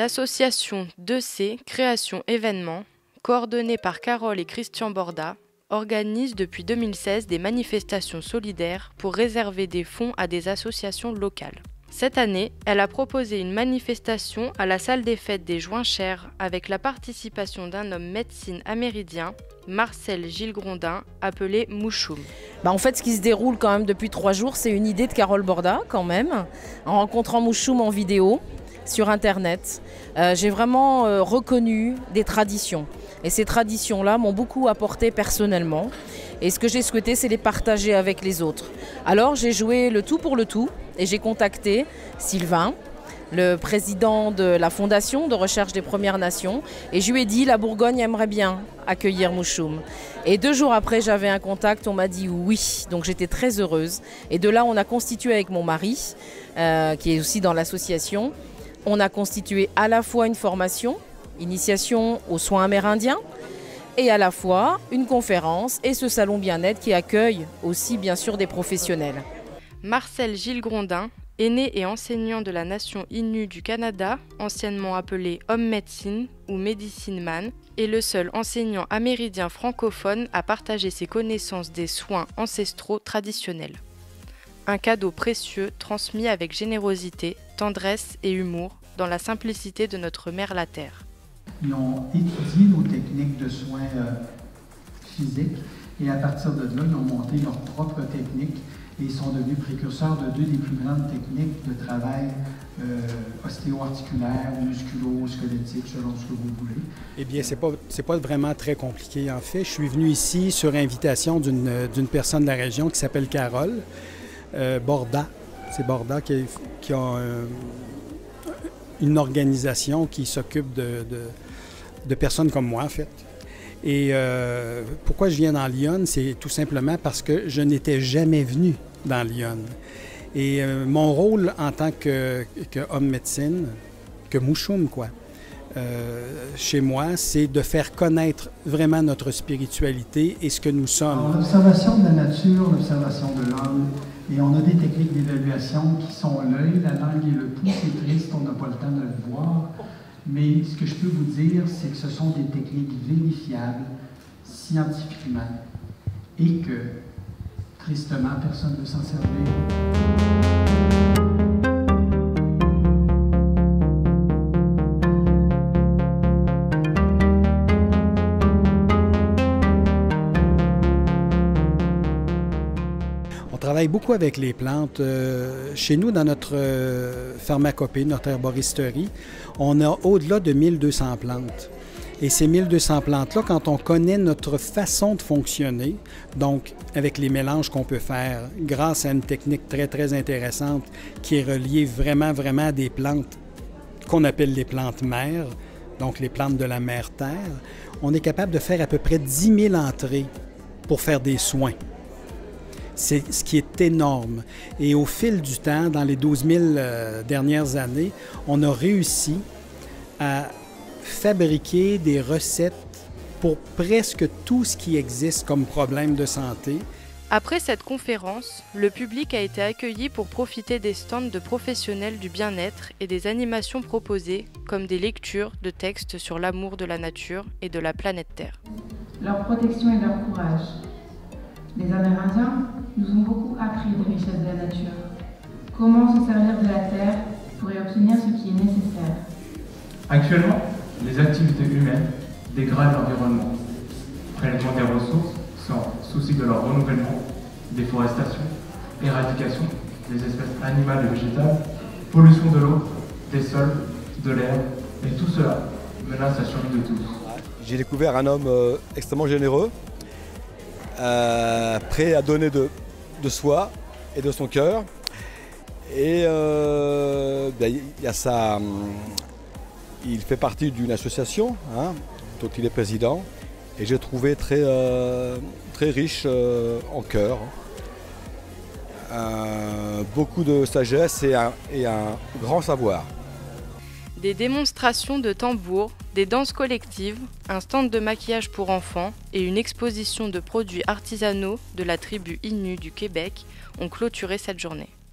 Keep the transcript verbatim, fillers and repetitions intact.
L'association deux C Création Événements, coordonnée par Carole et Christian Borda, organise depuis deux mille seize des manifestations solidaires pour réserver des fonds à des associations locales. Cette année, elle a proposé une manifestation à la salle des fêtes des Joinchères avec la participation d'un homme médecine améridien, Marcel Gilles Grondin, appelé Mouchoum. Bah en fait, ce qui se déroule quand même depuis trois jours, c'est une idée de Carole Borda quand même, en rencontrant Mouchoum en vidéo sur Internet. Euh, j'ai vraiment euh, reconnu des traditions. Et ces traditions-là m'ont beaucoup apporté personnellement. Et ce que j'ai souhaité, c'est les partager avec les autres. Alors j'ai joué le tout pour le tout et j'ai contacté Sylvain, le président de la Fondation de recherche des Premières Nations. Et je lui ai dit, la Bourgogne aimerait bien accueillir Mouchoum. Et deux jours après, j'avais un contact, on m'a dit oui. Donc j'étais très heureuse. Et de là, on a constitué avec mon mari, euh, qui est aussi dans l'association, on a constitué à la fois une formation, initiation aux soins amérindiens, et à la fois une conférence et ce salon bien-être qui accueille aussi bien sûr des professionnels. Marcel Gilles Grondin est né et enseignant de la nation Innu du Canada, anciennement appelé homme médecine ou medicine man, est le seul enseignant améridien francophone à partager ses connaissances des soins ancestraux traditionnels. Un cadeau précieux transmis avec générosité, tendresse et humour dans la simplicité de notre mère la Terre. Ils ont étudié nos techniques de soins euh, physiques et à partir de là, ils ont monté leurs propres techniques et ils sont devenus précurseurs de deux des plus grandes techniques de travail euh, ostéo-articulaire, musculo-squelettique, selon ce que vous voulez. Eh bien, c'est pas, c'est pas vraiment très compliqué en fait. Je suis venu ici sur invitation d'une, d'une personne de la région qui s'appelle Carole euh, Borda. C'est Borda qui, qui a un, une organisation qui s'occupe de, de, de personnes comme moi, en fait. Et euh, pourquoi je viens dans Lyon, c'est tout simplement parce que je n'étais jamais venu dans Lyon. Et euh, mon rôle en tant que, que homme médecine, que Mouchoum, quoi, euh, chez moi, c'est de faire connaître vraiment notre spiritualité et ce que nous sommes. L'observation de la nature, l'observation de l'homme, et on a des techniques d'évaluation qui sont l'œil, la langue et le pouls. C'est triste, on n'a pas le temps de le voir. Mais ce que je peux vous dire, c'est que ce sont des techniques vérifiables scientifiquement et que, tristement, personne ne veut s'en servir. On travaille beaucoup avec les plantes. Chez nous, dans notre pharmacopée, notre herboristerie, on a au-delà de mille deux cents plantes. Et ces mille deux cents plantes-là, quand on connaît notre façon de fonctionner, donc avec les mélanges qu'on peut faire grâce à une technique très, très intéressante qui est reliée vraiment, vraiment à des plantes qu'on appelle les plantes mères, donc les plantes de la mère Terre, on est capable de faire à peu près dix mille entrées pour faire des soins. C'est ce qui est énorme. Et au fil du temps, dans les douze mille euh, dernières années, on a réussi à fabriquer des recettes pour presque tout ce qui existe comme problème de santé. Après cette conférence, le public a été accueilli pour profiter des stands de professionnels du bien-être et des animations proposées, comme des lectures de textes sur l'amour de la nature et de la planète Terre. Leur protection et leur courage. Les Amérindiens nous ont beaucoup appris des richesses de la nature. Comment se servir de la terre pour y obtenir ce qui est nécessaire. Actuellement, les activités humaines dégradent l'environnement. Prélèvement des ressources sans souci de leur renouvellement, déforestation, éradication des espèces animales et végétales, pollution de l'eau, des sols, de l'air, et tout cela menace la survie de tous. J'ai découvert un homme euh, extrêmement généreux, Euh, prêt à donner de, de soi et de son cœur. Et euh, ben, y a ça, il fait partie d'une association hein, dont il est président et j'ai trouvé très, euh, très riche euh, en cœur. Euh, beaucoup de sagesse et un, et un grand savoir. Des démonstrations de tambours, des danses collectives, un stand de maquillage pour enfants et une exposition de produits artisanaux de la tribu Innu du Québec ont clôturé cette journée.